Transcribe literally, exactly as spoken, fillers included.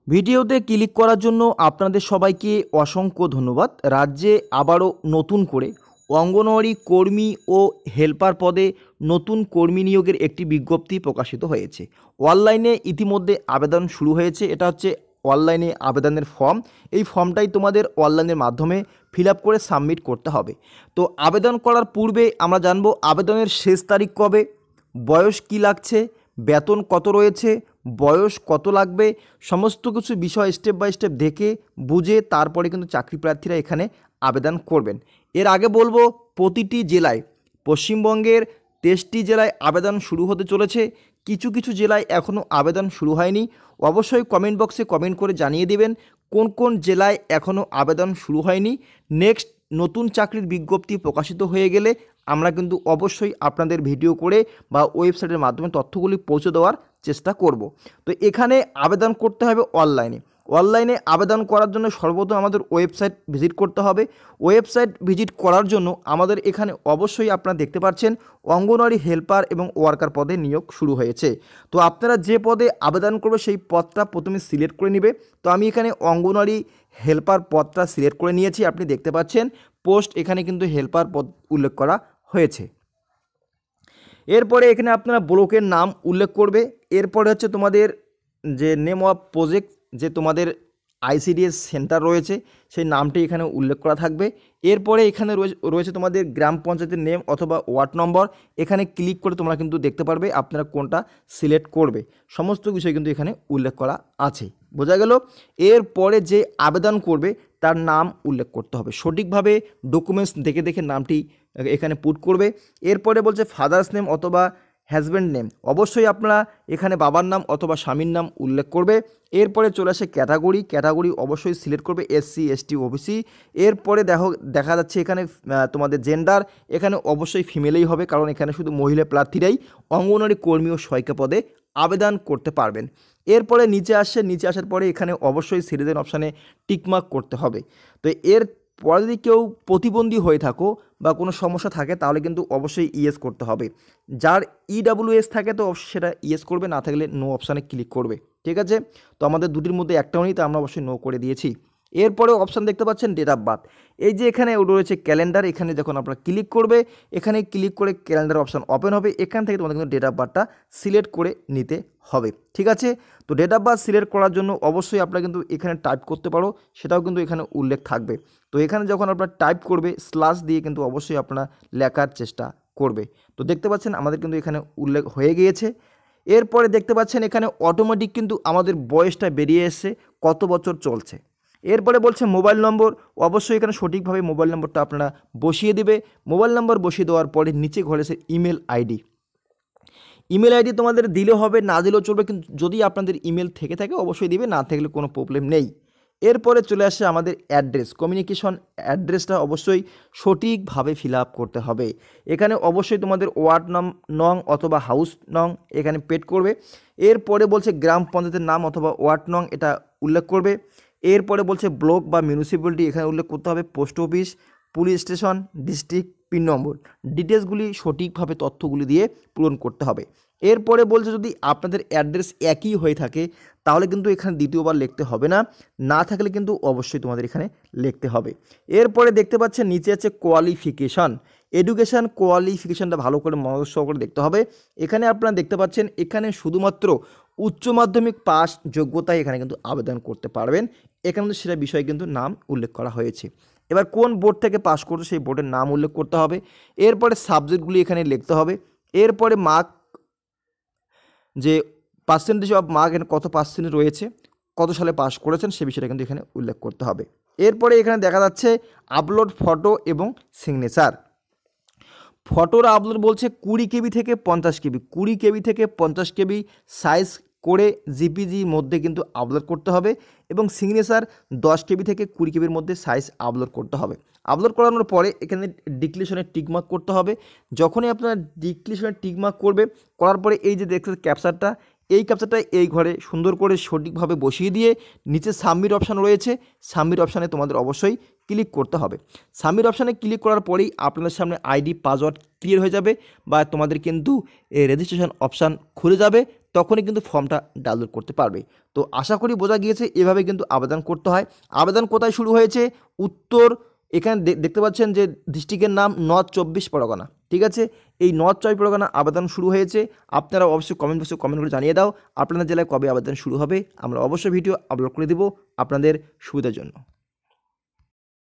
ভিডিওতে ক্লিক করার জন্য আপনাদের সবাইকে অসংখ্য ধন্যবাদ। রাজ্যে আবারও নতুন করে অঙ্গনওয়াড়ি কর্মী ও হেল্পার পদে নতুন কর্মী নিয়োগের একটি বিজ্ঞপ্তি প্রকাশিত হয়েছে। অনলাইনে ইতিমধ্যে আবেদন শুরু হয়েছে। এটা হচ্ছে অনলাইনে আবেদনের ফর্ম। এই ফর্মটাই তোমাদের অনলাইনের মাধ্যমে ফিল আপ করে সাবমিট করতে হবে। তো আবেদন করার পূর্বে আমরা জানবো আবেদনের শেষ তারিখ কবে, বয়স কী লাগছে, বেতন কত রয়েছে, বয়স কত লাগবে, সমস্ত কিছু বিষয় স্টেপ বাই স্টেপ দেখে বুঝে তারপরে কিন্তু চাকরি প্রার্থীরা এখানে আবেদন করবেন। এর আগে বলবো প্রতিটি জেলায়, পশ্চিমবঙ্গের তেইশটি জেলায় আবেদন শুরু হতে চলেছে। কিছু কিছু জেলায় এখনও আবেদন শুরু হয়নি। অবশ্যই কমেন্ট বক্সে কমেন্ট করে জানিয়ে দেবেন কোন কোন জেলায় এখনও আবেদন শুরু হয়নি। নেক্সট নতুন চাকরির বিজ্ঞপ্তি প্রকাশিত হয়ে গেলে আমরা কিন্তু অবশ্যই আপনাদের ভিডিও করে বা ওয়েবসাইটের মাধ্যমে তথ্যগুলি পৌঁছে দেওয়ার চেষ্টা করব। তো এখানে আবেদন করতে হবে অনলাইনে। অনলাইনে আবেদন করার জন্য সর্বপ্রথম আমাদের ওয়েবসাইট ভিজিট করতে হবে। ওয়েবসাইট ভিজিট করার জন্য আমাদের এখানে অবশ্যই আপনারা দেখতে পাচ্ছেন অঙ্গনওয়াড়ি হেল্পার এবং ওয়ার্কার পদে নিয়োগ শুরু হয়েছে। তো আপনারা যে পদে আবেদন করবে সেই পদটা প্রথমে সিলেক্ট করে নেবে। তো আমি এখানে অঙ্গনওয়াড়ি হেল্পার পদটা সিলেক্ট করে নিয়েছি। আপনি দেখতে পাচ্ছেন পোস্ট এখানে কিন্তু হেল্পার পদ উল্লেখ করা হয়েছে। এরপরে এখানে আপনারা ব্লকের নাম উল্লেখ করবে। এরপরে হচ্ছে তোমাদের যে নেম অফ প্রজেক্ট, যে তোমাদের আইসিডিএস সেন্টার রয়েছে সেই নামটি এখানে উল্লেখ করা থাকবে। এরপরে এখানে রয়েছে তোমাদের গ্রাম পঞ্চায়েতের নেম অথবা ওয়ার্ড নম্বর। এখানে ক্লিক করে তোমরা কিন্তু দেখতে পারবে আপনারা কোনটা সিলেক্ট করবে। সমস্ত বিষয় কিন্তু এখানে উল্লেখ করা আছে, বোঝা গেল। এরপরে যে আবেদন করবে তার নাম উল্লেখ করতে হবে, সঠিকভাবে ডকুমেন্টস দেখে দেখে নামটি এখানে পুট করবে। এরপরে বলছে ফাদার্স নেম অথবা হাজব্যান্ড নেম, অবশ্যই আপনারা এখানে বাবার নাম অথবা স্বামীর নাম উল্লেখ করবে। এরপরে চলে আসে ক্যাটাগরি, ক্যাটাগরি অবশ্যই সিলেক্ট করবে এসসি, এসটি, ওবিসি। এরপরে দেখো দেখা যাচ্ছে এখানে তোমাদের জেন্ডার, এখানে অবশ্যই ফিমেলেই হবে, কারণ এখানে শুধু মহিলা প্রার্থীরাই অঙ্গনওয়াড়ি কর্মী ও সহায়িকা পদে আবেদন করতে পারবেন। এরপরে নিচে আসছে, নিচে আসার পরে এখানে অবশ্যই সিটিজেন অপশানে টিকমার্ক করতে হবে। তো এর পরে যদি কেউ প্রতিবন্ধী হয়ে থাকো বা কোনো সমস্যা থাকে তাহলে কিন্তু অবশ্যই ইয়েস করতে হবে। যার ইডাব্লিউএস থাকে তো সেটা ইয়েস করবে, না থাকলে নো অপশানে ক্লিক করবে, ঠিক আছে। তো আমাদের দুটির মধ্যে একটাও নেই, তো আমরা অবশ্যই নো করে দিয়েছি। এরপরে অপশান দেখতে পাচ্ছেন ডেট অফ বার্থ। এই যে এখানে রয়েছে ক্যালেন্ডার, এখানে যখন আপনারা ক্লিক করবে এখানে ক্লিক করে ক্যালেন্ডার অপশান ওপেন হবে। এখান থেকে তোমাদের কিন্তু ডেট অফ বার্থটা সিলেক্ট করে নিতে হবে, ঠিক আছে। তো ডেট অফ বার্থ সিলেক্ট করার জন্য অবশ্যই আপনারা কিন্তু এখানে টাইপ করতে পারো, সেটাও কিন্তু এখানে উল্লেখ থাকবে। তো এখানে যখন আপনারা টাইপ করবে স্ল্যাশ দিয়ে কিন্তু অবশ্যই আপনারা লেখার চেষ্টা করবে। তো দেখতে পাচ্ছেন আমাদের কিন্তু এখানে উল্লেখ হয়ে গিয়েছে। এরপরে দেখতে পাচ্ছেন এখানে অটোমেটিক কিন্তু আমাদের বয়সটা বেরিয়ে এসছে, কত বছর চলছে। এরপরে বলছে মোবাইল নম্বর, অবশ্যই এখানে সঠিকভাবে মোবাইল নম্বরটা আপনারা বসিয়ে দেবে। মোবাইল নম্বর বসিয়ে দেওয়ার পরে নিচে ঘরে সে ইমেল আইডি, ইমেল আইডি তোমাদের দিলেও হবে, না দিলেও চলবে, কিন্তু যদি আপনাদের ইমেল থেকে থাকে অবশ্যই দিবে, না থাকলে কোনো প্রবলেম নেই। এরপরে চলে আসে আমাদের অ্যাড্রেস, কমিউনিকেশন অ্যাড্রেসটা অবশ্যই সঠিকভাবে ফিল আপ করতে হবে। এখানে অবশ্যই তোমাদের ওয়ার্ড নাম নং অথবা হাউস নং এখানে পেড করবে। এরপরে বলছে গ্রাম পঞ্চায়েতের নাম অথবা ওয়ার্ড নং এটা উল্লেখ করবে। এরপরে বলছে ব্লক বা মিউনিসিপ্যালিটি এখানে উল্লেখ করতে হবে, post office, police station, district, pin number, ডিটেলসগুলি সঠিকভাবে তথ্যগুলি দিয়ে পূরণ করতে হবে। এরপরে বলছে যদি আপনাদের অ্যাড্রেস একই হয়ে থাকে তাহলে কিন্তু এখানে দ্বিতীয়বার লিখতে হবে না, না থাকলে কিন্তু অবশ্যই তোমাদের এখানে লিখতে হবে। এরপরে দেখতে পাচ্ছেন নিচে আছে কোয়ালিফিকেশান, এডুকেশান কোয়ালিফিকেশানটা ভালো করে মনোযোগ সহকারে দেখতে হবে। এখানে আপনারা দেখতে পাচ্ছেন এখানে শুধুমাত্র উচ্চ মাধ্যমিক পাস যোগ্যতায় এখানে কিন্তু আবেদন করতে পারবেন। এখানে কিন্তু সেটা বিষয়ে কিন্তু নাম উল্লেখ করা হয়েছে। এবার কোন বোর্ড থেকে পাস করছে সেই বোর্ডের নাম উল্লেখ করতে হবে। এরপরে সাবজেক্টগুলি এখানে লিখতে হবে। এরপরে মার্ক, যে পার্সেন্টেজ অফ মার্ক এখানে কত পার্সেন্ট রয়েছে, কত সালে পাস করেছেন সে বিষয়টা কিন্তু এখানে উল্লেখ করতে হবে। এরপরে এখানে দেখা যাচ্ছে আপলোড ফটো এবং সিগনেচার। ফটোর আপলোড বলছে কুড়ি কেবি থেকে পঞ্চাশ কেবি, কুড়ি কেবি থেকে পঞ্চাশ কেবি সাইজ করে জিপিজির মধ্যে কিন্তু আপলোড করতে হবে, এবং সিগনেচার দশ কেবি থেকে কুড়ি কেবির মধ্যে সাইজ আপলোড করতে হবে। আপলোড করানোর পরে এখানে ডিক্লিশনে টিকমার্ক করতে হবে। যখনই আপনারা ডিক্লিশনে টিকমার্ক করবে, করার পরে এই যে দেখতে ক্যাপচারটা, এই ক্যাপচারটা এই ঘরে সুন্দর করে সঠিকভাবে বসিয়ে দিয়ে নিচে সাবমিট অপশান রয়েছে, সাবমিট অপশানে তোমাদের অবশ্যই ক্লিক করতে হবে। সাবমিট অপশানে ক্লিক করার পরেই আপনাদের সামনে আইডি পাসওয়ার্ড ক্লিয়ার হয়ে যাবে, বা তোমাদের কিন্তু রেজিস্ট্রেশন অপশান খুলে যাবে। তখনই কিন্তু ফর্মটা ডাউনলোড করতে পারবে। তো আশা করি বোঝা গিয়েছে এভাবে কিন্তু আবেদন করতে হয়। আবেদন কোথায় শুরু হয়েছে? উত্তর, এখানে দেখতে পাচ্ছেন যে ডিস্ট্রিক্টের নাম নর্থ চব্বিশ পরগনা, ঠিক আছে। এই নর্থ চব্বিশ পরগনা আবেদন শুরু হয়েছে। আপনারা অবশ্যই কমেন্ট বক্সে কমেন্ট করে জানিয়ে দাও আপনাদের জেলায় কবে আবেদন শুরু হবে। আমরা অবশ্যই ভিডিও আপলোড করে দেবো আপনাদের সুবিধার জন্য।